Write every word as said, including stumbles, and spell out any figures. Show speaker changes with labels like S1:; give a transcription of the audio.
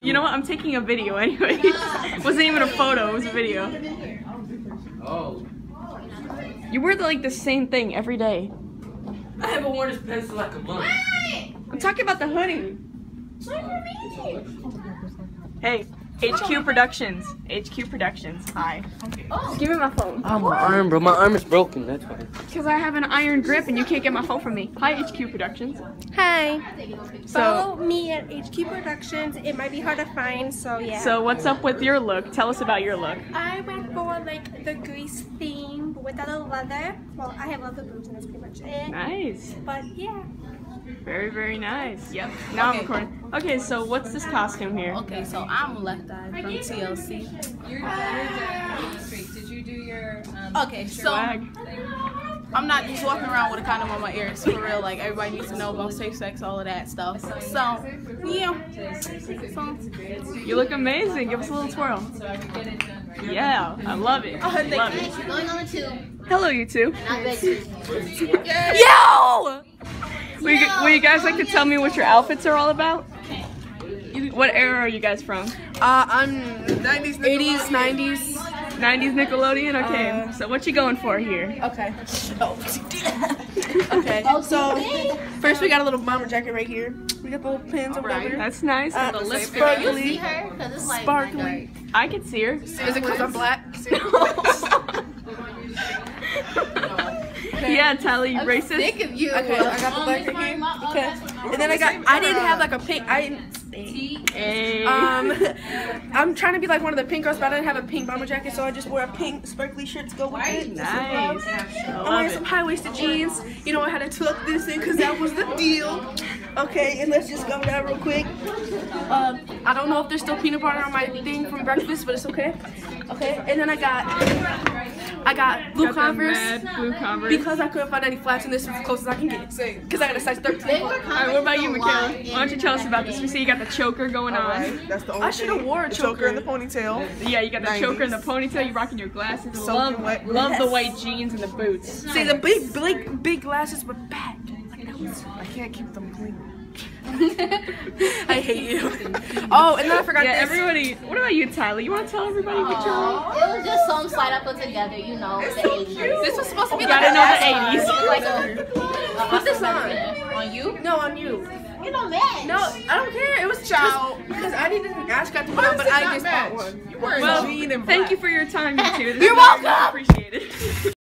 S1: You know what? I'm taking a video anyway. It wasn't even a photo, it was a video.
S2: Oh.
S1: You wear the, like the same thing every day.
S2: I haven't worn this pants in like a month.
S1: I'm talking about the hoodie. Hey, H Q Productions. H Q Productions. Hi. Oh. Give me my phone.
S2: Oh, my arm, bro. My arm is broken. That's why.
S1: Because I have an iron grip and you can't get my phone from me. Hi, H Q Productions.
S3: Hi.
S1: So,
S3: follow me at H Q Productions. It might be hard to find, so yeah.
S1: So what's up with your look? Tell us about your look.
S3: I went for like the grease theme without a leather. Well, I have leather boots and that's pretty much it.
S1: Nice.
S3: But yeah.
S1: Very, very nice. Yep. Now okay. I'm recording. Okay, so what's this costume here?
S4: Okay, so I'm Left Eye from T L C.
S5: You're, you're down the street. Did you do your um,
S4: Okay, so
S1: swag?
S4: I'm not just walking around with a condom on my ears, for real. Like, everybody needs to know about safe sex, all of that stuff. So, yeah. So,
S1: you look amazing. Give us a little twirl. Yeah, I love it. I love it.
S6: Going on the tube.
S1: Hello, you two.
S6: Not big.
S1: Yo! Will you, will you guys like to tell me what your outfits are all about? What era are you guys from?
S7: Uh, I'm nineties, eighties, nineties.
S1: nineties Nickelodeon? Okay, uh, so what you going for here?
S7: Okay. Oh. Okay, so first we got a little bomber jacket right here. We got the little pins over there.
S1: That's nice.
S7: Uh,
S1: the lip
S7: sparkly.
S1: Sparkly. I can see her.
S7: Is it because I'm black?
S1: Okay. Yeah, Tally, you racist.
S7: Think of you. Okay, I got the black right here. Okay, and then I got. I didn't have like a pink. I didn't.
S1: Hey.
S7: Um, I'm trying to be like one of the pink girls, but I didn't have a pink bomber jacket, so I just wore a pink sparkly shirt to go with it.
S1: Nice.
S7: I'm wearing some high-waisted jeans. You know, I had to tuck this in because that was the deal. Okay, and let's just go down real quick. Um, I don't know if there's still peanut butter on my thing from breakfast, but it's okay. Okay, and then I got, I got blue
S1: got
S7: Converse,
S1: blue Converse
S7: because I couldn't find any flats in this as close as I can get. Because I got a size thirteen.
S1: All right, what about you, Michaela? Why don't you tell us about this? We see you got the choker going on.
S7: Right, that's the only I should have wore a choker. choker in the ponytail.
S1: Yeah, you got the nineties. Choker in the ponytail. You rocking your glasses.
S7: So
S1: love,
S7: wet.
S1: love
S7: Yes.
S1: the white jeans and the boots.
S7: See, the big, big, big glasses were bad. Like, that was, I can't keep them clean. I hate you. Oh, and then I forgot.
S1: Yeah,
S7: this.
S1: everybody. What about you, Tyler? You want to tell everybody what you're on?
S6: It was just some slide I put together, you know, the eighties.
S7: This was supposed to be
S1: You
S7: like
S1: gotta know the eighties.
S6: Like a,
S7: Put this on.
S6: on you?
S7: No, on you.
S6: You don't match.
S7: No, I don't care. It was child because I didn't ask God to put on, but I just bought one.
S1: Well, thank you for your time, you two. This
S7: You're
S1: is very
S7: welcome.
S1: Appreciate it.